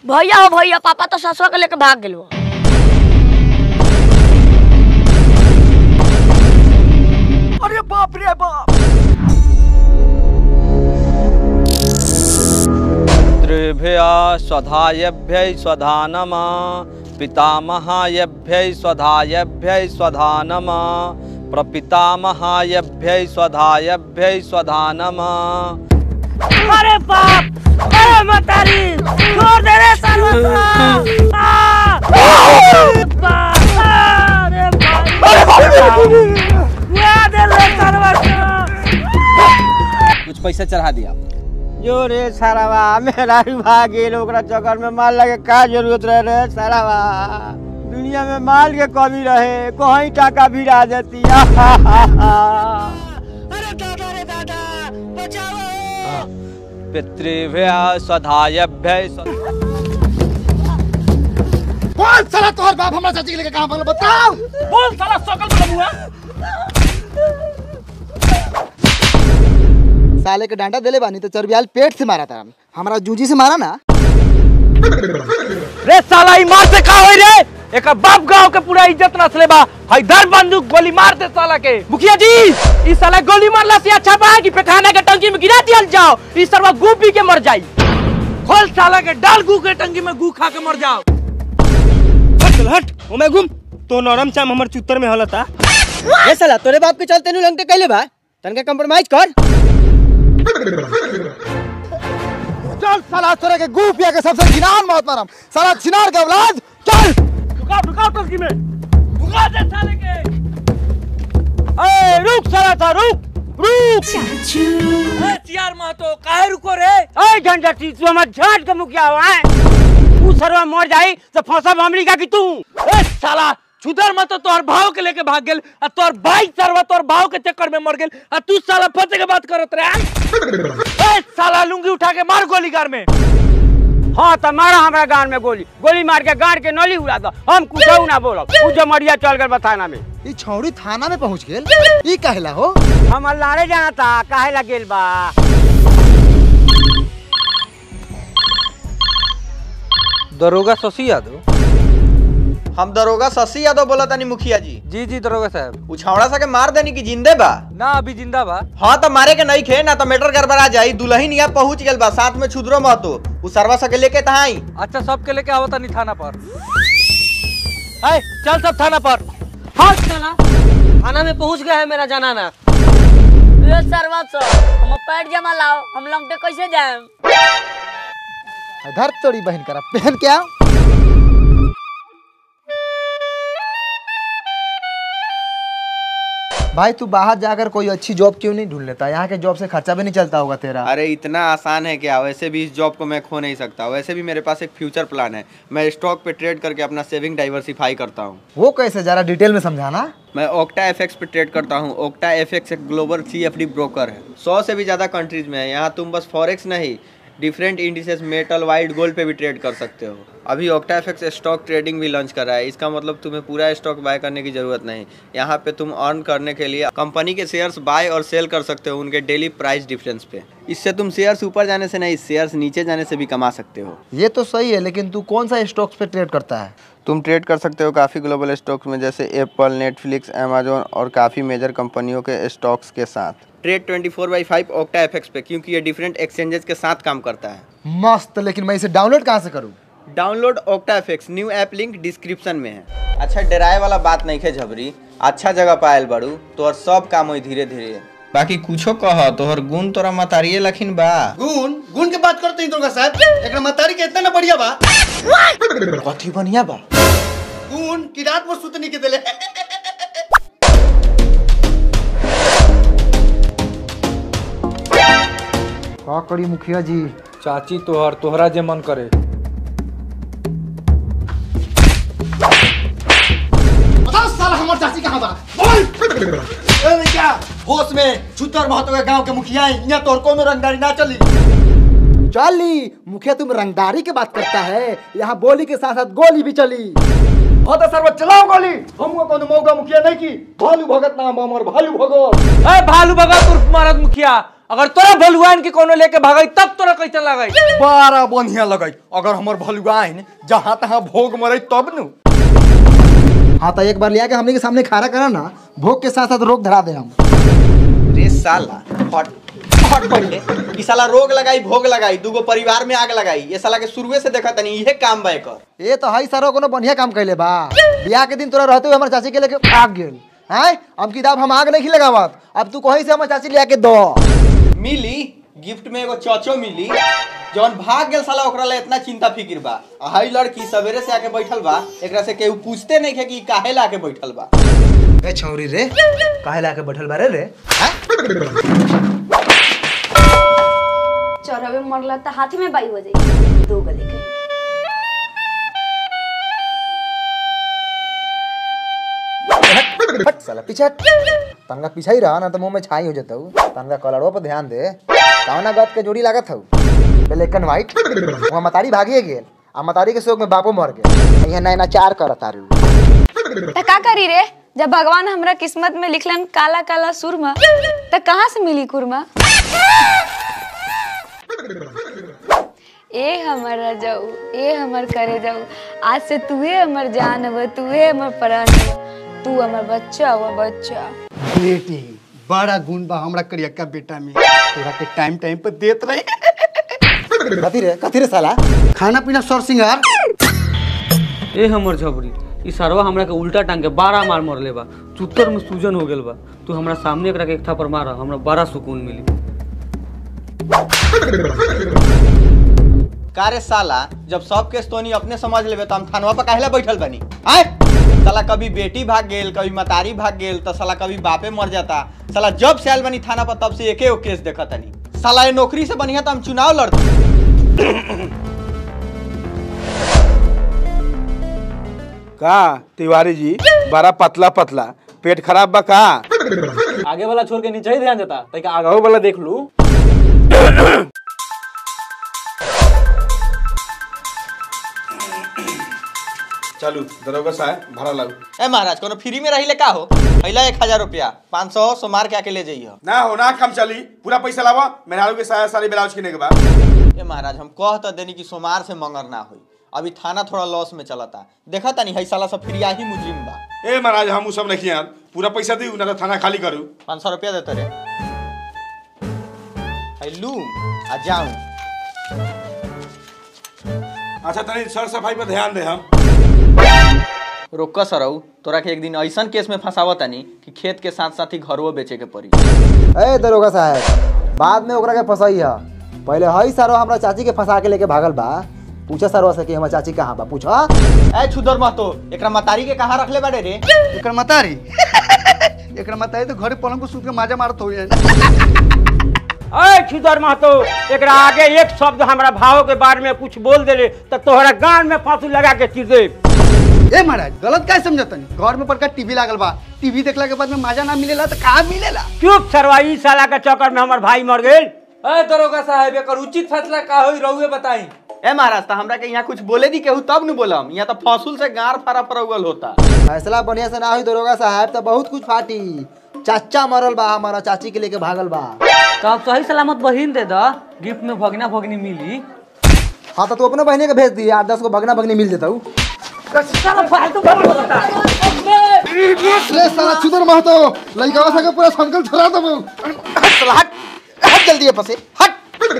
भैया हो भैया, पापा तो ससुर के लेके भाग गेलो। अरे बाप रे बाप। पितृभ्यः स्वधायभ्यः स्वधा नमः, पितामहायभ्यः स्वधायभ्यः स्वधा नमः, प्रपितामहायभ्यः स्वधायभ्यः स्वधा नमः। अरे बाप, अरे मतारी, छोड़ दे रे साला। कुछ पैसा चढ़ा दिया। जो रे सारावा मेरा भाग गेल, ओकरा चक्कर में माल लगे का जरूरत रहे रे सारावा। दुनिया में माल के कमी रहे, कहीं टाका भिड़ा देती। अरे दादा रे दादा, बचाओ। पितृभ्यः स्वधायभ्यः कौन साला तोहर बाप हमरा चाची के लेके कहां भागल बताओ। बोल साला सकल बलमुआ। साले के डांटा देले बानी तो चरबियाल पेट से मारा था, हमारा जूजी से मारा ना। रे साला ईमान से का होई रे, एक बाप गांव के पूरा इज्जत नसले बा। हैदर बंदूक गोली मार दे साला के। मुखिया जी, इस साला गोली मारला से अच्छा बा कि पेखाना के टंकी में गिरा दियल जाओ। इस सरवा गू पी के मर जाई। खोल साला के डाल गू के टंकी में गू खा के मर जाओ। चल हट, ओमे घूम। तो नरम चाम हमर चुत्तर में हलता। ए साला तोरे बाप के चलते नु लंगटे कैले बा, तनके कंप्रोमाइज कर। चल साला तोरे के गू पिया के सबसे घिनान मौत मारम, साला छिनार के औलाद। चल रुकाओ टंकी में, रुका दे साले के। ए रुक साला था, रुक। चियार महतो काहे रुको रे? ए झंझटी, तू हमर झाट के मुखिया हो है। तू सरवा मर जाई तो फंसब हमरी का कि तू। ए साला छुदर मत तो तोहर भाव के लेके भाग गेल, आ तोहर भाई सरवा तोहर भाव के चक्कर में मर गेल, आ तू साला फंसे के बात करत रे। ए साला लुंगी उठा के मार गोलीगार में। हाँ तो मारा हमरा गान में गोली मार के गाड़ के नली उड़ा दो। हम कुछ ना बोलब। उ जमरिया चल गए बताना में। ई छौड़ी थाना में पहुंच गेल, ई कहला हो। हम लारे जाना था, काहे ला गेल बा। दरोगा शशि यादव। हम दरोगा शशि यादव बोला तानी मुखिया जी। जी दरोगा साहब। उछावड़ा सा के मार देनी की जिंदे बा ना, अभी जिंदा बा। हाँ तो मारे के नहीं खे ना तो मेटर गड़बड़ा जाई। दुल्हन यहाँ पहुंच गेल बा, साथ में छुदरो महतो। उ सरवा सा के लेके तहाई। अच्छा सबके लेके आवता नहीं थाना पर। ए चल सब थाना पर। हाँ चला, थाना में पहुंच गया है मेरा जनाना। ये सरवा हम पैर जमा लाओ, हम लंगटे कैसे जाएं? धर तोड़ी बहन करा पहन क्या। भाई तू बाहर जाकर कोई अच्छी जॉब क्यों नहीं ढूंढ लेता? यहाँ के जॉब से खर्चा भी नहीं चलता होगा तेरा। अरे इतना आसान है क्या? वैसे भी इस जॉब को मैं खो नहीं सकता। वैसे भी मेरे पास एक फ्यूचर प्लान है। मैं स्टॉक पे ट्रेड करके अपना सेविंग डाइवर्सिफाई करता हूँ। वो कैसे, जरा डिटेल में समझाना। मैं ओक्टा एफएक्स पे ट्रेड करता हूँ। ओक्टा एफएक्स एक ग्लोबल CFD ब्रोकर है, 100 से भी ज़्यादा कंट्रीज में है। यहाँ तुम बस फॉरेक्स नहीं, different indices, metal, white gold पे भी ट्रेड कर सकते हो। अभी ओक्टा एफएक्स स्टॉक ट्रेडिंग भी लॉन्च कर रहा है। इसका मतलब तुम्हें पूरा स्टॉक बाय करने की ज़रूरत नहीं। यहाँ पे तुम अर्न करने के लिए कंपनी के शेयर्स बाय और सेल कर सकते हो उनके डेली प्राइस डिफरेंस पे। इससे तुम शेयर्स ऊपर जाने से नहीं, शेयर्स नीचे जाने से भी कमा सकते हो। ये तो सही है, लेकिन तू कौन सा स्टॉक्स पे ट्रेड करता है? तुम ट्रेड कर सकते हो काफ़ी ग्लोबल स्टॉक्स में, जैसे एप्पल, नेटफ्लिक्स, अमेजोन और काफ़ी मेजर कंपनियों के स्टॉक्स के साथ। ट्रेड 24/5 ओक्टा एफएक्स पे, क्योंकि ये डिफरेंट एक्सचेंजेस के साथ काम करता है। मस्त, लेकिन मैं इसे डाउनलोड कहाँ से करूँ? Download Octa FX, new app link description में है। अच्छा डराए वाला बात नहीं है झबरी, अच्छा जगह पायल बड़ू तोहर सब काम होई धीरे धीरे। बाकी कुछो कह, तोहर गुण तोरा मतारिये लखिन बा। गुण के बात करते हैं दरोगा साहब, एकरा मतारी के इतना ना बढ़िया बा। कथी बढ़िया बा? गुण की रात में सुतनी के देले। का करी मुखिया जी? चाची तोहरा जे मन करे। बताओ साला हमार चाची कहाँ बा? बोल। क्या होश में छुतर महतो के गांव के मुखिया है, यहाँ तोर कोनो रंगदारी ना चली। चली मुखिया, तुम रंगदारी की बात करता है, यहाँ बोली के साथ साथ गोली भी चली। हाँ तो सर्व चलाओ गोली। हमको कोनो मौका मुखिया नहीं की। भालू भगत नाम हमर भालू भगत। ए भालू भगत उर्फ महाराज मुखिया, अगर तोरा भलुआइन के कोनो लेके भागई तब तोरा कैसे लगई? बड़ा बढ़िया लगई। अगर हमर भलुआइन जहाँ तहाँ भोग मरे तब नु। हाँ तो एक बार लिया के हमने के सामने खारा करा ना, भोग के साथ साथ रोग धरा दे हम। रे साला हट हट पड़े। ई साला रोग लगाई भोग लगाई, दूगो परिवार में आग लगाई। ये साला के शुरुए से देखा तनी इहे काम बा एकर। ये तो हई सारो कोनो बढ़िया काम कैले बा। बियाह के दिन तोरा रहते हुए हमर चाची के लेके भाग गेल हैं। अब किताब हम आग नहीं लगावत, अब तू कहीं से हमर चाची लिया के दो। मिली गिफ्ट में एगो चौचो मिली। जौन भाग गेल साला ओकरा ला इतना चिंता फिक्र बा। हई लड़की सवेरे से आके बैठल बा, एकरा से केहू पूछते नहीं है कि काहे ला के बैठल बा। ए छौरी रे, काहे ला के बैठल बारे रे? चौराहे में मरला तो हाथी में बाई हो जाएगी। दो गले के हट साला पीछे हट। तनका पीछे ही रहा ना तो मुंह में छाई हो जाता हूँ। तनका कलरों पर ध्यान दे। कौना गत के जोड़ी लागत हूँ, ब्लैक एंड व्हाइट। वहाँ मतारी भागिए गेल, आ मतारी के शोक में बापो मर गए। यहाँ नैना चार करत तारू। तो का करी रे, जब भगवान हमरा किस्मत में लिखलन काला काला सुरमा, तो कहाँ से मिली कुरमा? ए हमर रजाऊ, ए हमर करे जाऊ, आज से तूहे हमर जान हव, तूहे हमर प्राण हव, तू हमर बच्चा हव बच्चा। बेटी बड़ा गुण बा हमरा करियक्का बेटा में। तोरा के टाइम टाइम पर देत रहे। कथी रे साला? खाना पीना सर सिंगार। ए हमर झबरी, ई सरवा हमरा के उल्टा टांग के 12 मार मरले बा। चुत्तर में सूजन हो गेल बा। तू हमरा सामने एकरा के एक थापर मार, हमरा बड़ा सुकून मिली। कारे साला, जब सब केस तोनी अपने समझ लेबे तो हम थानवा पर काहेला बैठल बनी? आए साला कभी बेटी भाग गेल, कभी मतारी भाग गेल, तो साला कभी बापे मर जाता। साला जब से आयल बनी थाना पर तब से एके केस देखा तनी। साला ये नौकरी से बढ़िया तो हम चुनाव लड़ते। का तिवारी जी बड़ा पतला पतला, पेट खराब बा का? आगे वाला छोड़ के नीचे ही ध्यान देता, तैका आगे वाला देख लू। चलू दरोगा साहब भाड़ा लागू। ए महाराज कोनो फ्री में रही ले का हो? पहला 1000 रुपया 500 सो मार के आके ले जाइयो। ना हो ना कम चली, पूरा पैसा लावा। मेहरारू के साया सारी ब्लाउज किने के बाद। ए महाराज हम कह तो देनी कि सोमार से मंगर ना हुई। अभी थाना थोड़ा लॉस में चलता, देखा तानी हई साला सब फ्रिया ही मुजरिम बा। ए महाराज हम सब नहीं यार, पूरा पैसा दी ना तो थाना खाली करू। 500 रुपया देते रे। लू आ जाऊं। अच्छा तनी सर सफाई पर ध्यान दे हम। रोक सरऊ, तोरा के एक दिन ऐसन केस में फंसावत तानी कि खेत के साथ साथ ही घरवो बेचे के पड़ी। ए दरोगा साहब, बाद में ओकरा के फंसाई है। पहले हई सारो हमरा चाची के फंसा के लेके भागल बा। पूछा सरवा से कि हमर चाची कहाँ बा, पूछा। ए छुदर महतो, एकरा मतारी के कहाँ रखले बाड़े रे? एकर मतारी एकरा मतारी तो घरे पलंग को सूत के माजा मारत हो। अरे छुदर महतो, एकरा आगे एक शब्द हमरा भाव के बारे में कुछ बोल देले तो तोहरा गान में फांसी लगा के चीर दे। ए महाराज गलत क्या समझतनी? घर में बड़का टीवी लागल बा, टीवी देखला के बाद में माजा ना मिलेला तो कहाँ मिलेला? चुप सरवा, ई साला के चक्कर में हमर भाई मर गेल। ए दरोगा साहब, एकर उचित फैसला का होई रहुए बताई। ए महाराज तो हमरा के यहाँ कुछ बोले दी केहू तब न बोलम। यहाँ तो फसूल से गार फारा फरौगल होता। फैसला बढ़िया से ना हुई दरोगा साहब तो बहुत कुछ फाटी। चाचा मरल बा, हमारा चाची के लेके भागल बा। तो आप सही सलामत बहिन दे दा, गिफ्ट में भगना भगनी मिली। हाँ तो तू अपने बहने के भेज दी, 8-10 को भगना भगनी मिल देता हूँ। साला छुदर महतो, लइका सा के पूरा संकल छोड़ा दबो। हट हट जल्दी फंसे हट।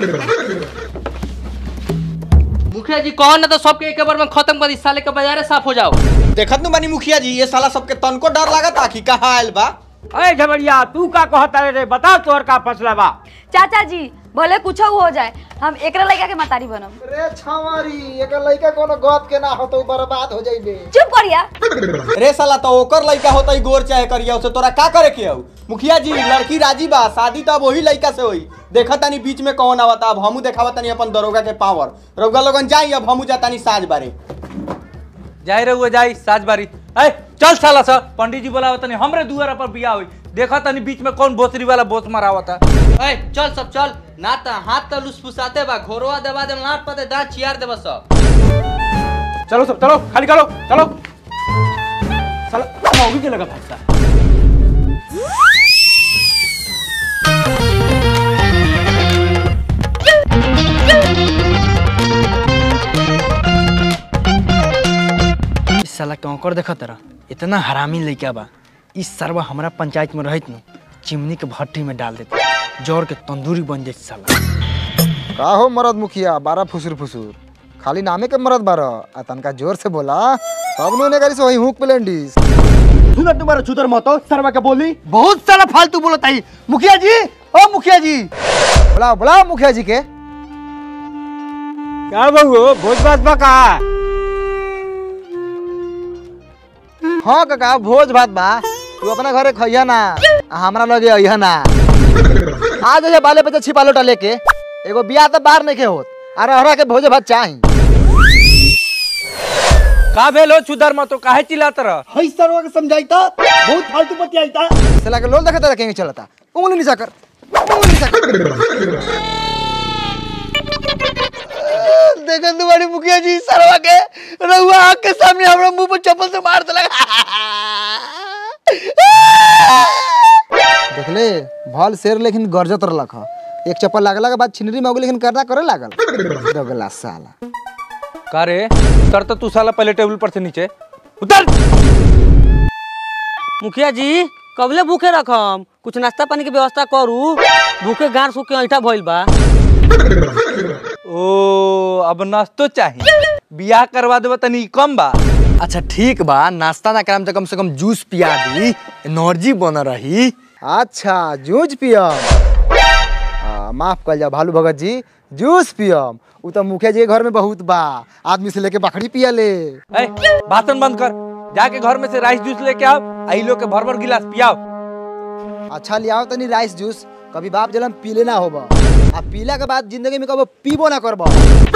मुखिया जी कौन ना तो सबके एक बार में खत्म कर दी, साले के बाजारे साफ हो जाओ। देखत न बानी मुखिया जी, ये साला सबके तनको डर लागता कि कहाँ आयल बा। अरे झबरिया, तू का कहता रे? बता तोहर का फैसला बा। चाचा जी भले कुछ हो जाए, हम एकरा लड़का के मतारी बनम। रे छावारी, एकर लइका कोनो गप के ना हो तो बर्बाद हो जाइबे। चुप करिया। रे साला तो ओकर लइका होता ही गोर चाहे करिया, उसे तोरा का करे के हऊ? मुखिया जी लड़की राजी बा, शादी तो अब वही लइका से होई। देखा तानी बीच में कौन आवता, अब हमू देखावा तानी अपन दरोगा के पावर। रउगा लोगन जाई, अब हमू जातानी साज बारे। जाई रहुए जाई साज बारी। ए चल साला सा, पंडित जी बोलावत तनी हमरे दुआरा पर बियाह होई। देखा तनी बीच में कौन बोसरी वाला बोस मारावता। ए चल सब चल, ना त हाथ त लुसफुसाते बा, घोरवा दबा दे, लाट पते दांत चियार देबा सब। चलो सब चलो, खाली करो चलो। मौगी के लगा फंसा। इस साला कौकर देखा तरह इतना हरामी लइका बा। इस सरवा हमारा पंचायत में रहित न चिमनी के भट्टी में डाल देते, जोर के तंदूरी बन जाए साला। का हो मरद मुखिया, बारह फुसुर फुसुर खाली नामे के मरद बारह, आ तनका जोर से बोला सब ने करी से वही हुक प्लेंडिस। सुना तुम्हारा छुतर महतो सरवा के बोली बहुत सारा फालतू बोलता है। मुखिया जी, ओ मुखिया जी, बुलाओ बुलाओ मुखिया जी के। क्या बहू भोज भात बा का? हाँ काका भोज भात बा, तू अपना घरे खइया ना, हमरा लगे अइहा ना। आ जाइए बाले बच्चे छिपा लोटा लेके, एगो बियाह तो बाहर नहीं के होत, अरे हरा के भोज भात चाही। का भेलो छुदर मत तो काहे चिल्लात रह? हई सरवा के समझाइता बहुत फालतू बतियाइता। साला के लोल देखता रखेंगे चलता, उंगली नीचा कर, उंगली नीचा कर। देखन तुम्हारी मुखिया जी सरवा के रहुआ आँख के सामने हमरा मुंह पर चप्पल से मार देलक। देख ले भल शेर लेकिन गरजत रहलक ह, एक चप्पल लागला के बाद छिनरी में हो गई, लेकिन करना करे लागल दोगला साला। का रे उतर तो तू साला पहले टेबल पर से नीचे उतर। मुखिया जी कबले भूखे रखम, कुछ नाश्ता पानी के व्यवस्था करू, भूखे गार सूख के ऐठा भइल बा। ओ अब नाश्तो चाहिए, बियाह करवा देबा तनी कम बा। अच्छा ठीक बा, नाश्ता ना कराम तो कम से कम जूस पिया दी, एनर्जी बन रही। अच्छा जूस पियम, माफ कर जा भालू भगत जी, जूस पियम। उ तो मुखिया जी के घर में बहुत बा, आदमी से लेके बकरी पिया ले। भाषण बंद कर, जाके घर में से राइस जूस लेके आओ, आई लोग के भर भर गिलास पियाओ। अच्छा ले आओ तनी राइस जूस, कभी बाप जलम पीले ना होबा, आ पीला के बाद जिंदगी में कबो पीबो ना करबा।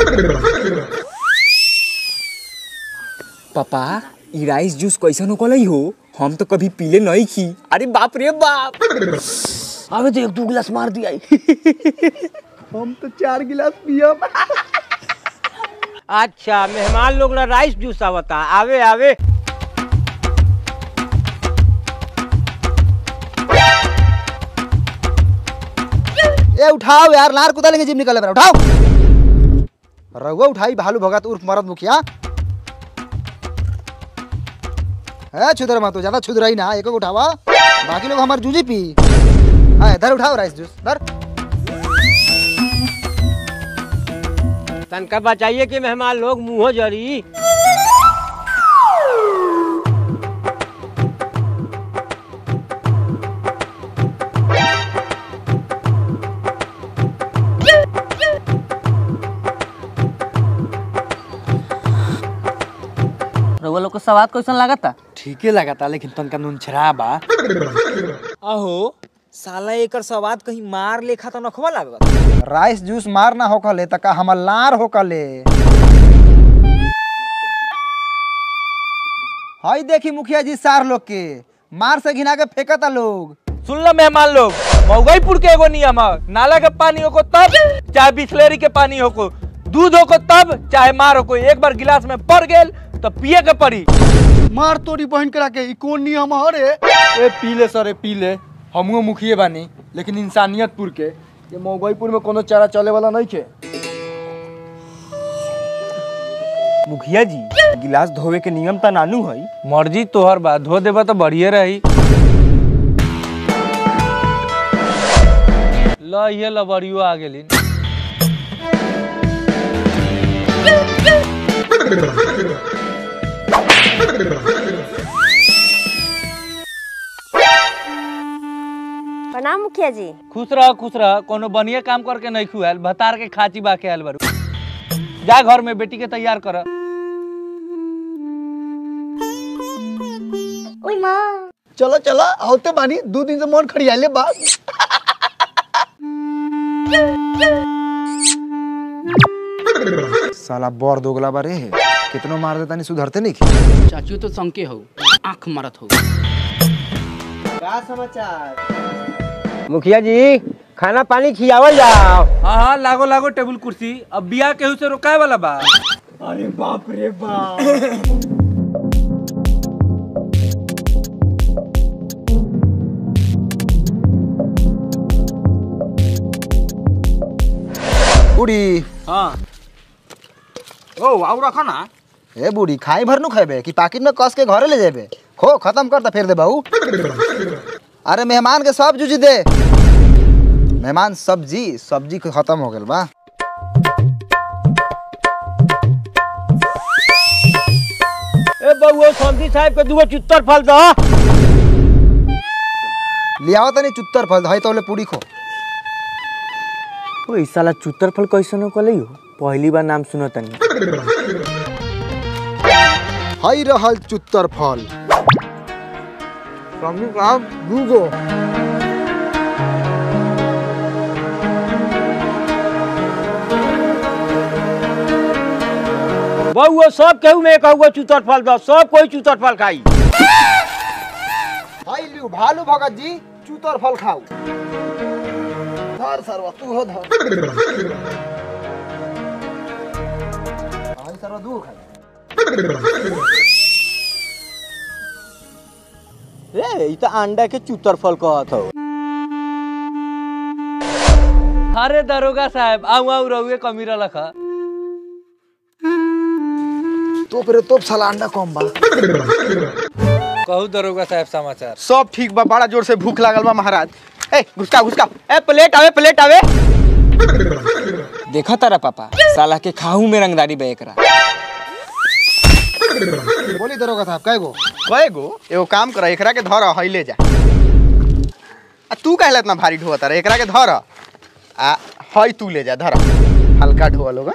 पापा ई राइस जूस कैसन होकलई हो, हम तो कभी पीले नहीं की। अरे बाप रे बाप, अबे तो एक दो गिलास मार दिया। हम तो 4 गिलास पियम। अच्छा मेहमान लोग ला राइस जूस आवता, आवे आवे। ए उठाओ यार, लार कुदा लेंगे जिम निकल रहा, उठाओ। रघुआ उठाई भालू भगत उर्फ मरद मुखिया। है छुदर मत ज्यादा छुद रही ना, एक उठावा, बाकी लोग हमारे जूझी पी। इधर उठाओ राइस जूस, इधर। तनका बचाइए कि मेहमान लोग मुंह जरी। रउआ लोग को सवाद कैसन लागता? ठीके लगाता, लेकिन तनका नून छरा बा। आहो साला एकर स्वाद कहीं मार लेखा तो नखवा लागत। राइस जूस मार ना होकले त का हमर लार होकले। हई देखी मुखिया जी सार लोग के मार से घिना के फेंकता लोग। सुन लो मेहमान लोग, मऊगईपुर के एगो नियम है, नाला के पानी होको तब चाहे बिस्लेरी के पानी होको, दूध होको तब चाहे मार होको, एक बार गिलास में पड़ गेल तो पिए के पड़ी। मार तोरी बहन करा के ई कौन नियम हरे? ए पीले सरे पीले, हमहू मुखिए बानी, लेकिन इंसानियतपुर के, ये मऊगईपुर में कोनो चारा चले वाला नहीं के। मुखिया जी गिलास धोवे के नियम त नानू हई। मर्जी तोहर बा, धो देबा तो बढ़िए रही। ल ये लबड़ियो आ गेली। प्रणाम मुखिया जी। खुश रह, कोनो बढ़िया काम करके नहीं खुआल, भतार के खाची बा के आयल बारू। जा घर में बेटी के तैयार कर। ओई माँ, चलो चलो होते बानी, 2 दिन से मन खड़ियाले बा। साला बर दोगला बारे है, कितनो मार देता नहीं सुधरते नहीं। चाचियो तो संके हो, आंख मारत हो। क्या समाचार? मुखिया जी खाना पानी खियावल जाओ। हाँ लागो लागो टेबुल कुर्सी, अब बिया केहू से रोकाए वाला बा। अरे बाप रे बाप। बूढ़ी हाँ ओ आउ रखा ना। ए बूढ़ी खाई भर नु खेबे कि पाकिट में कस के घरे ले जेबे? खो खत्म कर त फिर दे बहू। अरे मेहमान के सब जूझी दे। मेहमान सब्जी खत्म हो गेल बा। ए बउआ संती साहब के दुगो चुत्तर फल दो। लियाओ तनी चुत्तर फल हई तोले पूरी खो। ओ ई साला चुत्तर फल कैसन कलई हो? पहली बार नाम सुनो तनी। हई रहल चुत्तर फल। समझू काम दूगो। बउआ सब केहू में कहूँ चुत्तर फल दो, सब कोई चुत्तर फल खाई। हई लियो भालू भगत जी चुत्तर फल खाऊ। धर सरवा तू हो धर। हई सरवा दूर खाई। ए ई त अंडा के चुत्तर फल कहत हो। अरे दरोगा साहब आऊ रहुए कमीरा लखा। तो फिर तो साला अंडा कम बा। कहू दरोगा साहब समाचार। सब ठीक बा, बड़ा जोर से भूख लागल बा महाराज। ए घुसका घुसका, ए प्लेट आवे। देखा तारा पापा साला के खाहू में रंगदारी बे एकरा। बोली दरोगा साहब कएगो? एगो काम कर, एकरा के धर हई ले जा। आ तू काहे इतना भारी ढोता रे? एकरा के धर आ हई तू ले जा, धर हल्का ढोआ लोग।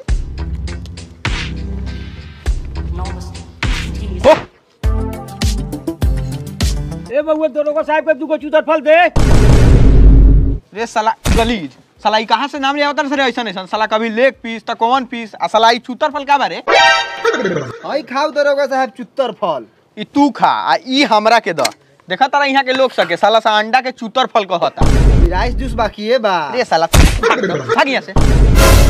ए बउआ दरोगा साहब के दुगो चुत्तर फल दे। रे साला गलीज, साला ई कहां से नाम ले आवत रे? ऐसन साला कभी लेग पीस त कौन पीस, आ साला ई चुत्तर फल का बारे? हई खाऊ दरोगा साहब चुत्तर फल। ई तू खा आ ई हमरा के द। देखा तारा यहाँ के लोग सके साला सा अंडा के चुत्तर फल कहता। राइस जूस बाकी है बा। रे साला भाग यहाँ से।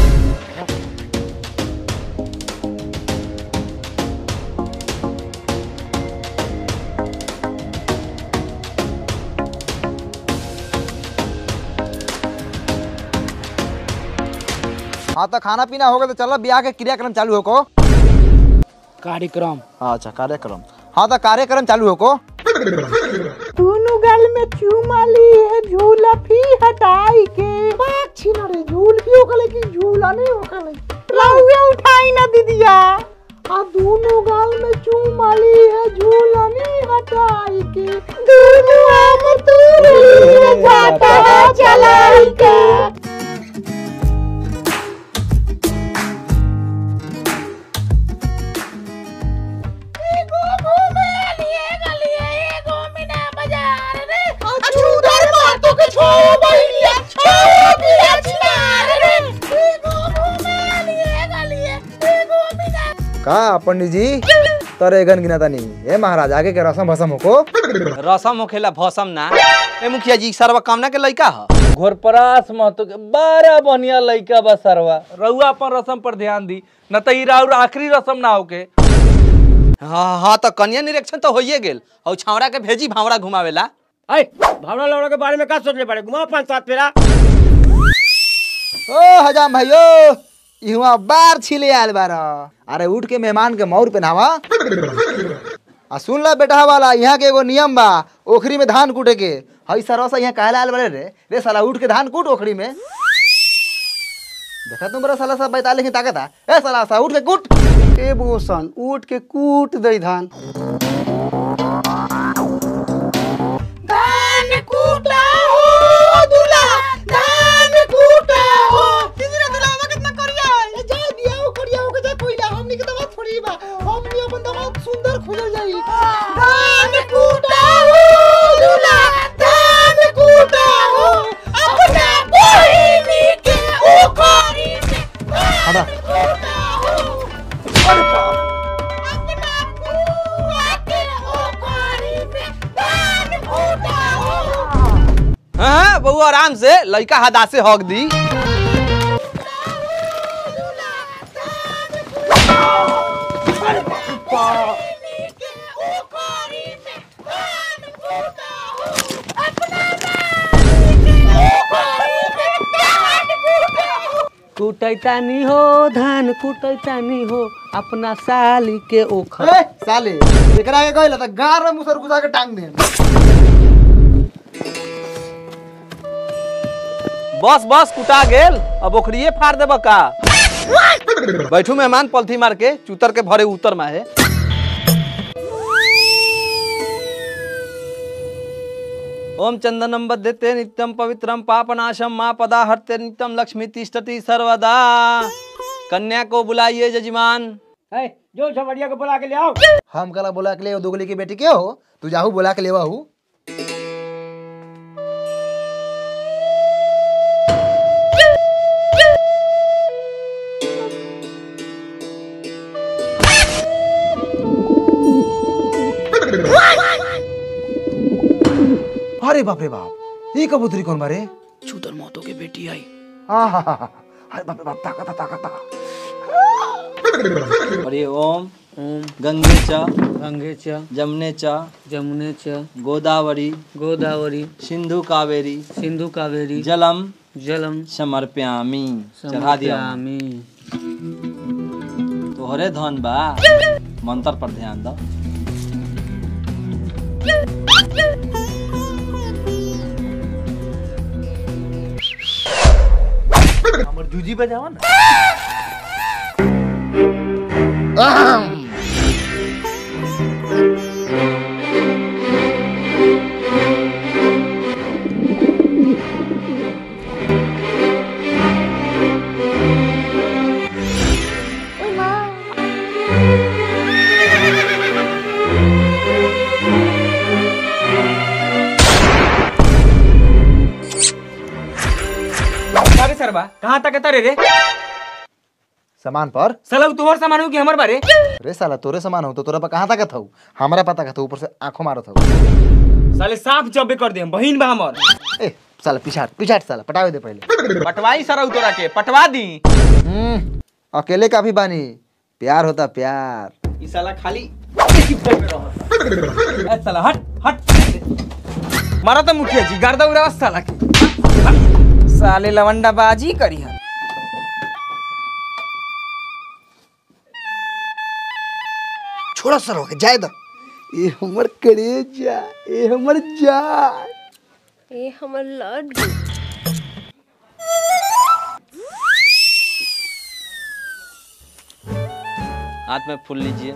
हाँ तो खाना पीना हो गया तो चलो ब्याह के क्रियाक्रम चालू हो को। कार्यक्रम अच्छा कार्यक्रम। हाँ तो कार्यक्रम चालू हो को। दोनों गल में चूमा ली है झूला भी हटाई के। बात छीना रे झूल भी होकले की झूला नहीं होकले। लाउया उठाई ना दीदिया। आ दोनों गल में चूमा ली है झूला नहीं हटाई के। दोनों आम तू जाता है चलाई के। का पंडित जी तरे गन गिनाता नहीं ए महाराज आगे के रसम भसम हो को। रसम होखेला भसम ना। ए मुखिया जी सरवा कामना के लइका ह। घोरपरास महतो के बड़ा बढ़िया लइका बा सरवा। रउआ अपन रसम पर ध्यान दी, न त ई राउर आखिरी रसम ना होके। हाँ तो कन्या निरीक्षण तो होइए गेल और छावड़ा के भेजी भावड़ा घुमावेला। ऐ भावड़ा लौड़ा के बारे में का सोचले पड़े? घुमाओ 5-7 फेरा। ओ हजाम भाइयो इहुआ बार छिले आयल बारा। अरे उठ के मेहमान के मौर पहनावा। आ सुन ला बेटा वाला, यहाँ के एगो नियम बा, ओखरी में धान कूटे के। हई सरसा यहाँ काहे आयल बारे रे साला उठ के धान कूट ओखरी में। देखा तुम बड़ा साला सब बैताले की ताकत है। ए साला सा उठ के कूट। ए बोसन उठ के कूट दई धान। धान कूटा हो दूल्हा, धान कूटा हो। तीसरा दूल्हा कितना करिया है? जा दिया करिया हो के जा कोइला। हमनी के दवा थोड़ी बा, हमनी अपन दवा सुंदर खोजल जाई। धान कूटा हो दूल्हा, धान कूटा हो। अपना बहिनी के ओखरी में धान कूटा हो। अपना बुआ के ओखरी में धान कूटा हो। हाँ बहू आराम से, लइका हदा से हक दी। कूट कुटैतानी हो धान कुटैतानी हो अपना साली के ओखर। ए साले एकरा के कहला त गार में मुसर घुसा के टांग दे। बस बस कुटा गेल, अब ओखरिए फाड़ देब का। बैठू मेहमान पलथी मार के चूतर के भरे उतर में है। ओम चंदनम बद्धते नित्यम पवित्रम पापनाशम माँ पदा हरते नित्यम लक्ष्मी तिष्ठति सर्वदा। कन्या को बुलाइए जजमान। जो झमड़िया को बुला के ले आओ। हम कला बोला के ले दोगली की बेटी के हो, तू जाहू बोला के लेवा हूँ। अरे बाप रे बाप, ये कबूतरी कौन बारे? चूतर मोतो के बेटी आई। अरे बाप रे बाप, ताकत ताकत। अरे ओम गंगे च जमुने च गोदावरी सिंधु कावेरी जलम समर्पयामि। चढ़ा दिया। तोहरे धन बा, मंत्र पर ध्यान दो। हमर जूजी बजावा ना। सरबा कहाँ तक तारे रे? सामान पर साला तोहर सामान हो कि हमर बारे? रे साला तोरे सामान हो तो तोरा पर कहाँ तक थऊ? हमरा पता का ऊपर से आंखों मारत हऊ। साले साफ जब्बे कर दे, बहिन बा हमर। ए साला पिछाड़ साला पटावे दे पहले। पटवाई सर तोरा के पटवा दी। अकेले काफी बानी, प्यार होता प्यार। ई साला खाली ए साला हट मारा तो मुखिया जी गर्दा उड़ावा साला के। साले लवंडा बाजी करी है। छोड़ा सर हो जाए दा। ए हमर कलेजा, ए हमर जान, ए हमर लड्डू। हाथ में फूल लीजिए,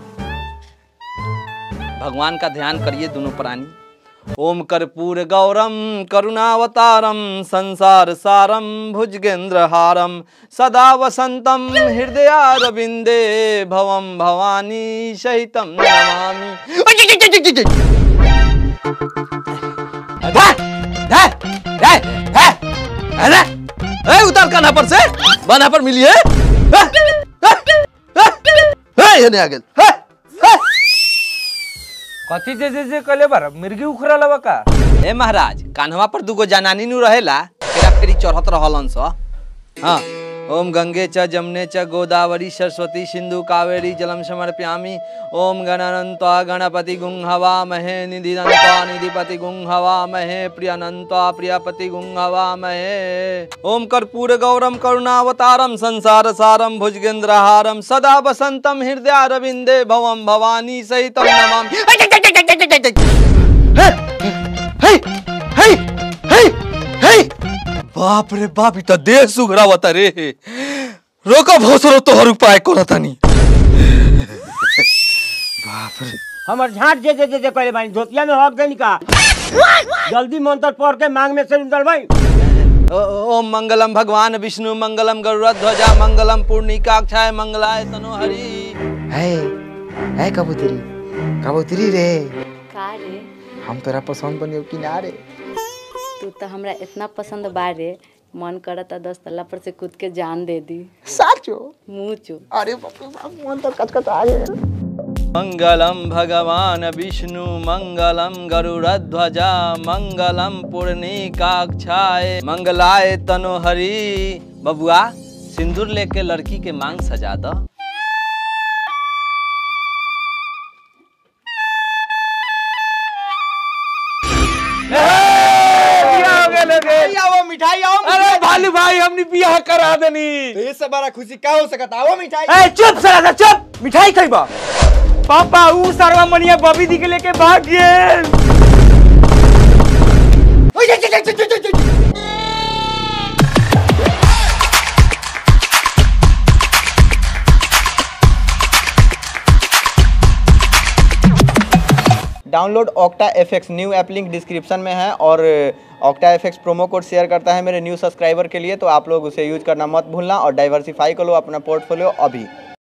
भगवान का ध्यान करिए दोनों प्राणी। ओम कर्पूर गौरम करुणावतारम संसार सारम भुजगेंद्र हारम सदा वसंतम हृदयारविंदे भवम भवानी सहितम नमामि। उतार कान्हा पर से बान्हा पर मिलिए। आ गेल कथी जे कले बार मिर्गी उखरा लवा का। ए महाराज कान्हवा पर दुगो जनानी नु रहेला, तेरा फेरी चढ़त रहलन स। हां ओम गंगे च जमुने च गोदावरी सरस्वती सिंधु कावेरी जलम समर्पयामि। ओम गणानन्त्वा गणपति गुं हवा महे निधिनन्त्वा निधिपति गुं हवा महे प्रियनन्त्वा प्रियपति गुं हवा महे। ओम कर्पूर गौरम करुणावतारम संसार सारम भुजगेंद्र हारम सदा वसंतम हृदयारविंदे भवम भवानी सहितम नमामि। बाप रे बाप, इतना देह सुघरावता रे। रोका भोसरो तोहर उपाय करतानी। बाप रे हमर झाट जे कहले बानी धोतिया में हक देनी का। जल्दी मंत्र पढ़ के मांग में से निकल भाई। ओम मंगलम भगवान विष्णु मंगलम गरुड़ध्वजा मंगलम पूर्णिकाक्षाय मंगलाय तनोहरि। है कबूतरी रे। का रे? हम तोरा पसंद बनियो कि ना रे? तू तो हमरा इतना पसंद बारे, मन करता 10 तल्ला पर से कूद के जान दे दी। साचो मुँह चो। अरे बाप रे बाप, मन तो कचकच आ गया। मंगलम भगवान विष्णु मंगलम गरुड़ध्वजा मंगलम पूर्णिकाक्षाय मंगलाय तनोहरि। बबुआ सिंदूर लेके लड़की के मांग सजा दो। मिठाई आओ। अरे लालू भाई हमने बियाह करा देनी। तो ये सब बड़ा खुशी का हो सकता है? वो मिठाई ए चुप साला चुप, मिठाई खइबा। पापा ऊ सरवा मनिया बबी दी के लेके भाग गेल। Download Octa FX new app link description में है और Octa FX promo code share करता है मेरे न्यू सब्सक्राइबर के लिए, तो आप लोग उसे यूज करना मत भूलना और डाइवर्सिफाई कर लो अपना पोर्टफोलियो अभी।